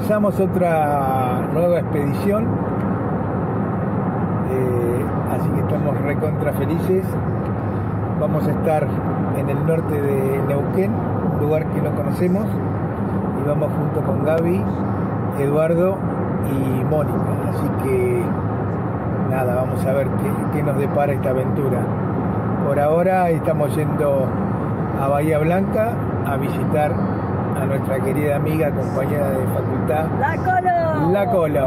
comenzamos otra nueva expedición, así que estamos recontra felices. Vamos a estar en el norte de Neuquén, un lugar que no conocemos, y vamos junto con Gaby, Eduardo y Mónica, así que nada, vamos a ver qué nos depara esta aventura. Por ahora estamos yendo a Bahía Blanca a visitar a nuestra querida amiga, compañera de facultad, La Colo. La Colo.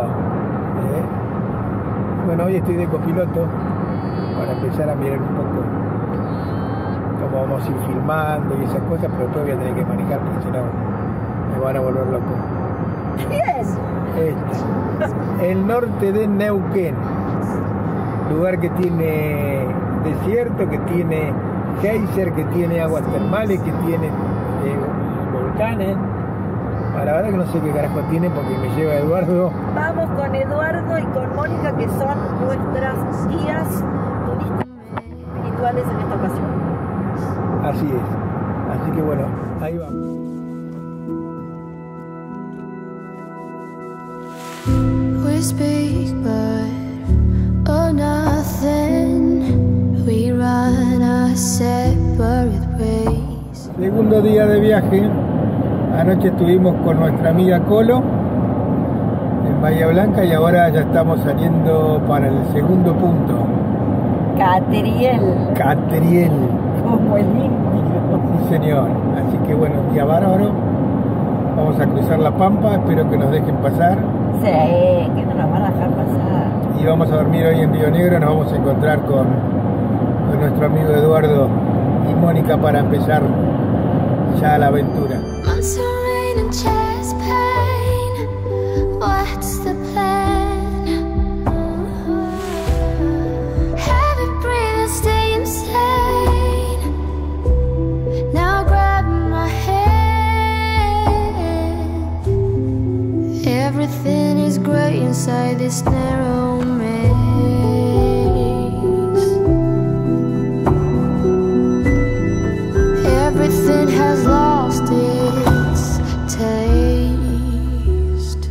Bueno, hoy estoy de copiloto para empezar a mirar un poco cómo vamos a ir filmando y esas cosas, pero después voy a tener que manejar porque si no me van a volver loco. ¿Qué es? El norte de Neuquén, lugar que tiene desierto, que tiene geyser, que tiene aguas termales, que tiene volcanes. La verdad que no sé qué carajo tiene porque me lleva Eduardo. Vamos con Eduardo y con Mónica, que son nuestras guías turísticas espirituales en esta ocasión. Así es. Así que bueno, ahí vamos. We speak but oh nothing. We run our separate ways. Segundo día de viaje. Anoche estuvimos con nuestra amiga Colo en Bahía Blanca y ahora ya estamos saliendo para el segundo punto. Catriel. Catriel. Como el indio. Sí, señor. Así que bueno, día bárbaro. Vamos a cruzar la Pampa, espero que nos dejen pasar. Sí, que no nos van a dejar pasar. Y vamos a dormir hoy en Río Negro. Nos vamos a encontrar con nuestro amigo Eduardo y Mónica para empezar ya la aventura. Months of rain and chest pain. What's the plan? Heavy breathing, stay insane. Now grab my hand. Everything is great inside this narrow maze. Everything has lost its taste.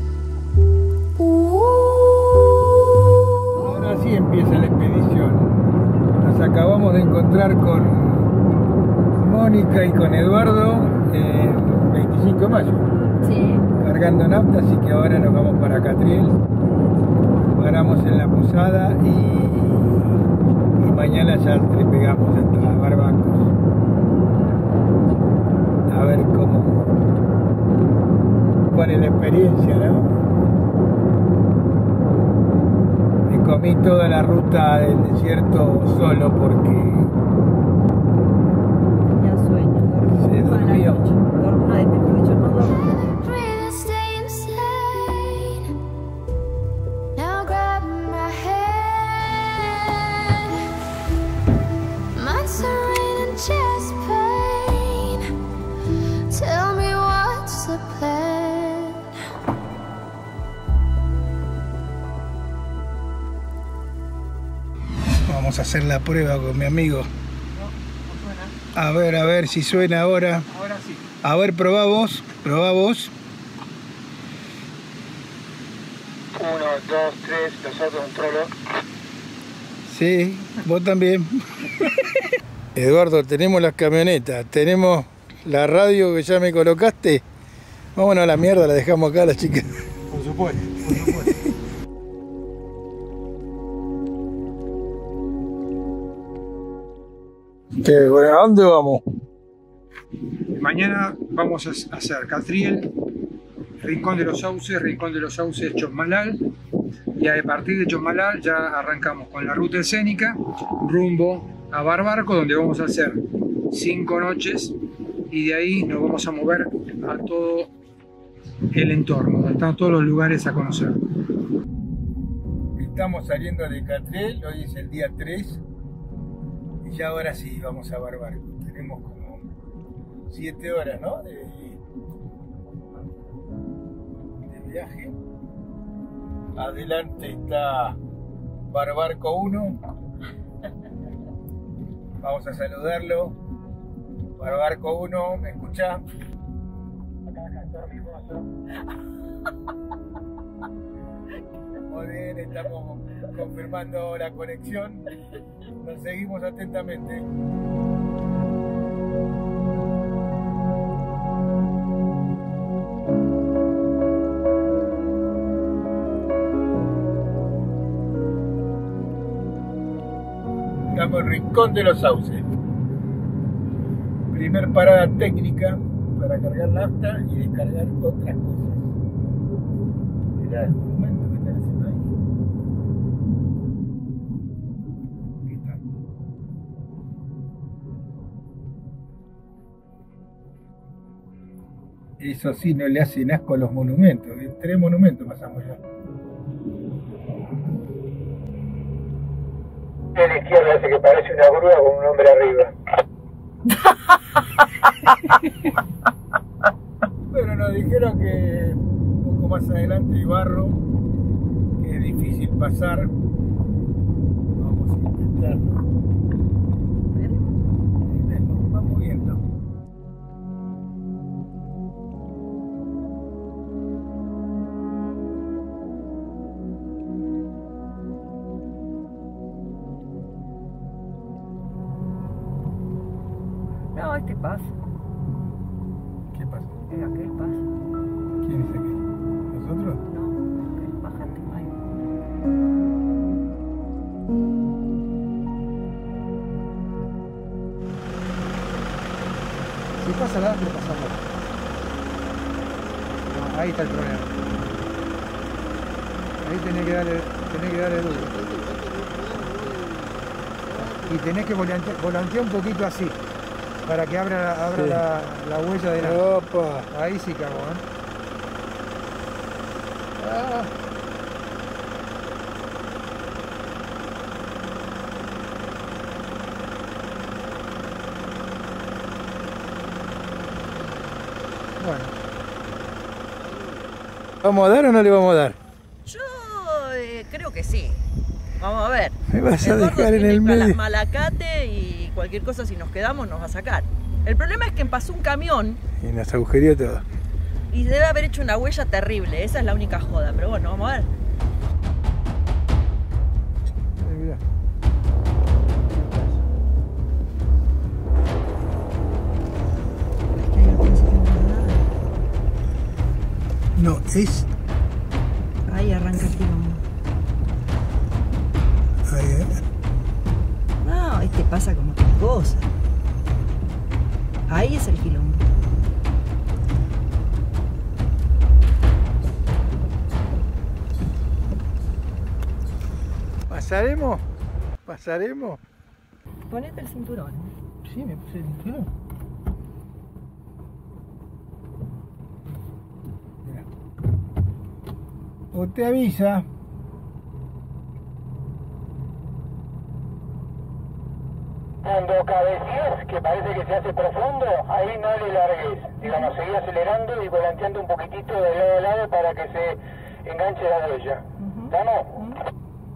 Ahora sí empieza la expedición. Nos acabamos de encontrar con Mónica y con Eduardo en 25 de mayo. Sí. Cargando nafta, así que ahora nos vamos para Catriel. Paramos en la posada y mañana ya le pegamos hasta Barbancos. A ver cuál es la experiencia, ¿no? Me comí toda la ruta del desierto solo porque Ya sueño. se durmió. Dormí de pecho, no dormí. Breathing, stay insane. Now grab my hand. Months of rain and chest pain. Tell me what's the plan. Vamos a hacer la prueba con mi amigo. No suena. A ver si suena ahora. Ahora sí. A ver, probá vos. 1, 2, 3, los otros controlo. Sí, vos también. Eduardo, tenemos las camionetas, tenemos la radio que ya me colocaste. Vámonos a la mierda, la dejamos acá a las chicas. Por supuesto, por supuesto. ¿Qué, bueno, ¿a dónde vamos? Mañana vamos a hacer Catriel, Rincón de los Sauces, Chosmalal, y a partir de Chosmalal ya arrancamos con la ruta escénica rumbo a Barbarco, donde vamos a hacer 5 noches y de ahí nos vamos a mover a todo el entorno, donde están todos los lugares a conocer. Estamos saliendo de Catriel, hoy es el día 3 y ya ahora sí vamos a Barbarco. Tenemos como 7 horas, ¿no? de viaje. Adelante está Barbarco 1. Vamos a saludarlo. Barbarco 1, ¿me escucha? Muy bien, estamos confirmando la conexión. Nos seguimos atentamente. Estamos en Rincón de los Sauces. Primer parada técnica para cargar nafta y descargar otras cosas. Mirá el monumento que están haciendo ahí. ¿Qué tal? Eso sí, no le hacen asco a los monumentos. 3 monumentos pasamos ya. A la izquierda hace que parece una grúa con un hombre arriba. Pero nos dijeron que un poco más adelante hay barro, que es difícil pasar. Vamos a intentarlo. Vamos viendo. No, este pasa. ¿Qué pasa? Es aquel pasa. ¿Quién es aquel? ¿Nosotros? No, aquel bajante ahí. Si pasa la lo pasamos. No, ahí está el problema. Ahí tenés que darle duro. Y tenés que volantear un poquito así, para que abra Sí. la huella de la... Opa. Ahí sí cagó, ¿eh? Ah. Bueno, ¿Vamos a dar o no le vamos a dar? Yo creo que sí. Vamos a ver. Me vas a El gordo dejar en tiene el medio. Malacate y cualquier cosa, si nos quedamos, nos va a sacar. El problema es que pasó un camión Y nos agujerió todo. y debe haber hecho una huella terrible. Esa es la única joda. Pero bueno, vamos a ver. Mirá. Es que ahí no pensé que no era nada. No, es... Ahí arranca el quilombo. Ahí, No, este pasa como otra cosa. Ahí es el quilombo. ¿Pasaremos? ¿Pasaremos? Ponete el cinturón. Sí, me puse el cinturón. Mirá. O te avisa. Cuando cabeceas, que parece que se hace profundo, ahí no le largues. Digamos, seguí acelerando y volanteando un poquitito de lado a lado para que se enganche la huella. ¿Estamos?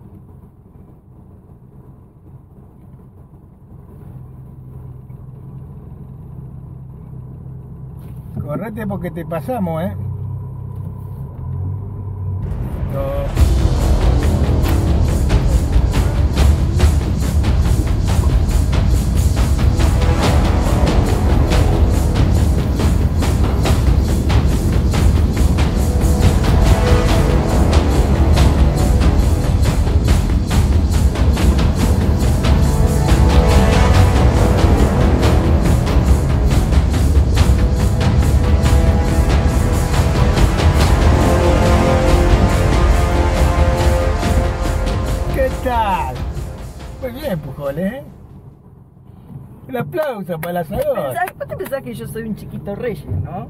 Correte porque te pasamos, ¿eh? No. ¿Qué tal? Muy bien, Pujoles, ¿eh? Un aplauso para el asador. ¿Vos te pensás que yo soy un chiquito rey, no?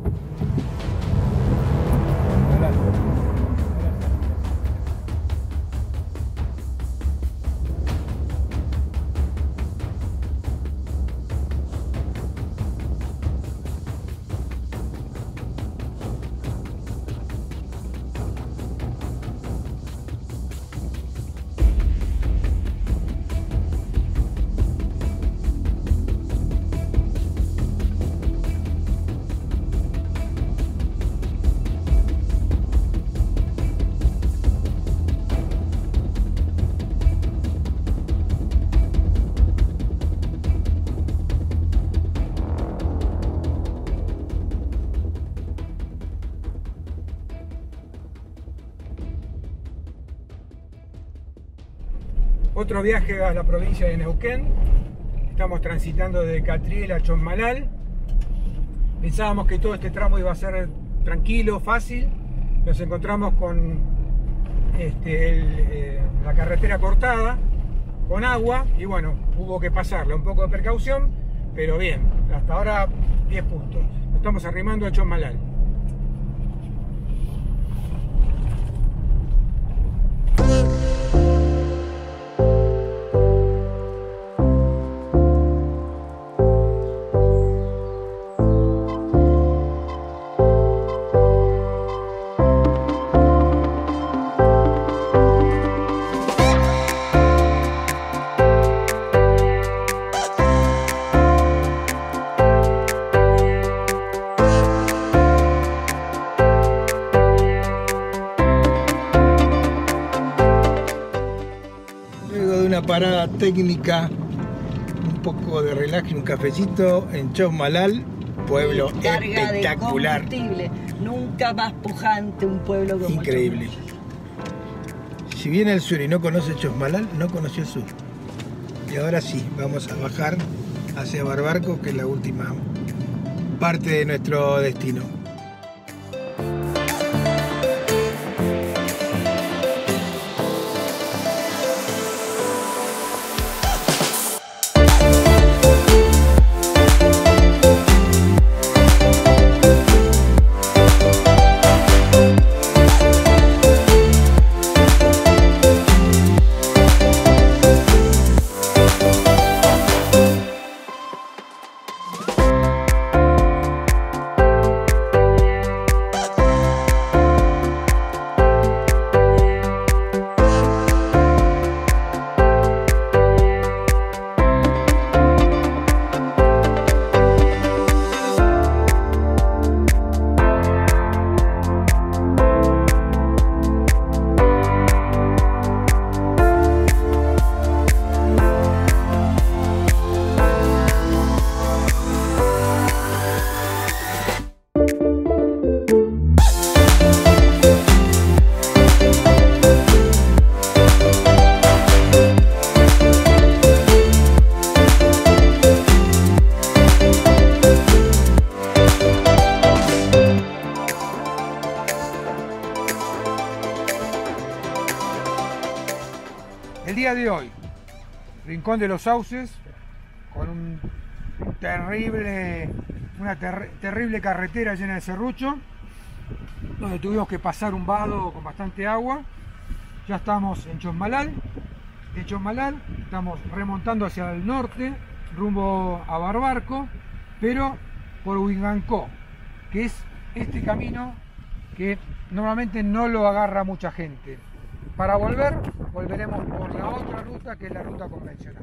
Otro viaje a la provincia de Neuquén. Estamos transitando de Catriel a Chosmalal. Pensábamos que todo este tramo iba a ser tranquilo, fácil. Nos encontramos con la carretera cortada, con agua, y bueno, hubo que pasarla, un poco de precaución, pero bien, hasta ahora 10 puntos. Nos estamos arrimando a Chosmalal. Parada técnica, un poco de relax, un cafecito en Chosmalal, pueblo espectacular, nunca más pujante un pueblo como increíble. Si viene al sur y no conoce Chosmalal, no conoció el sur. Y ahora sí, vamos a bajar hacia Barbarco, que es la última parte de nuestro destino. El día de hoy, Rincón de los Sauces, con una terrible carretera llena de serrucho, donde tuvimos que pasar un vado con bastante agua. Ya estamos en Chosmalal. De Chosmalal estamos remontando hacia el norte, rumbo a Barbarco, pero por Huingancó, que es este camino que normalmente no lo agarra mucha gente. Para volveremos por la otra ruta, que es la ruta convencional.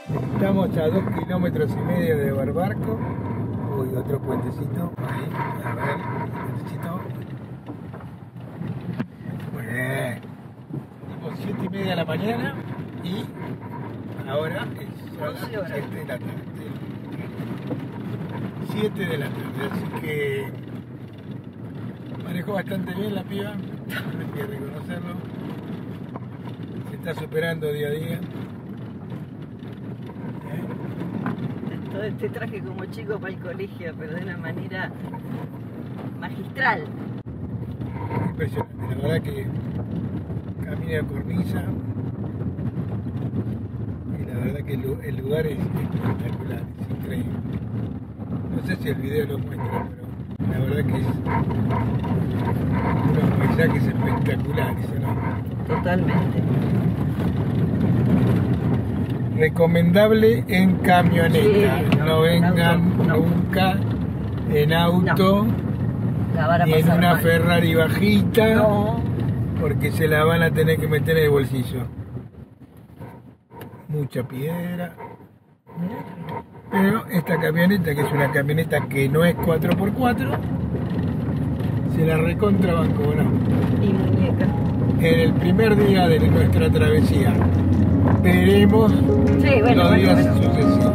Estamos a 2,5 kilómetros de Barbarco. Uy, otro puentecito ahí, 7:30 de la mañana y ahora son las 11 horas. 7 de la tarde. 7 de la tarde, así que manejó bastante bien la piba, hay que reconocerlo. Se está superando día a día. Todo este traje como chico para el colegio, pero de una manera magistral. Impresionante, la verdad que camina cornisa y la verdad que el lugar es espectacular, es increíble. No sé si el video lo muestra, pero la verdad que es unos paisajes espectaculares, ¿no? Totalmente. Recomendable en camioneta, Sí, no vengan en auto, no. nunca en auto La van a ni en pasar una mal. Ferrari bajita. No. Porque se la van a tener que meter en el bolsillo. Mucha piedra. Pero esta camioneta, que es una camioneta que no es 4x4, se la recontrabancó, ¿no? Y muñeca. En el primer día de nuestra travesía. Veremos Sí, bueno, los días bueno. sucesivos.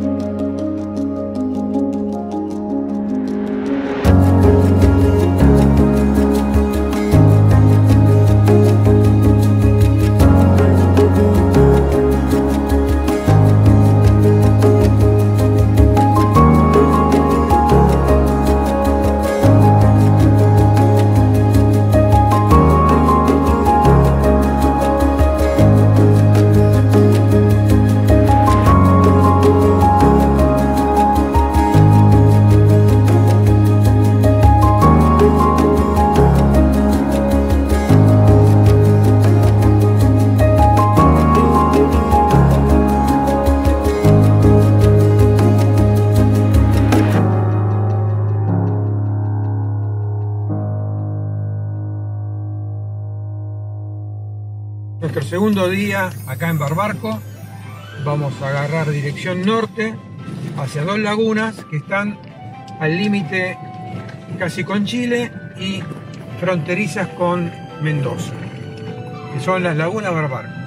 Nuestro segundo día acá en Barbarco, vamos a agarrar dirección norte hacia dos lagunas que están al límite casi con Chile y fronterizas con Mendoza, que son las lagunas Barbarco.